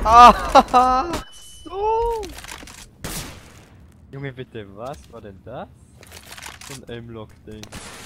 Ach so! Junge, bitte, was war denn das? So ein Aimlock-Ding.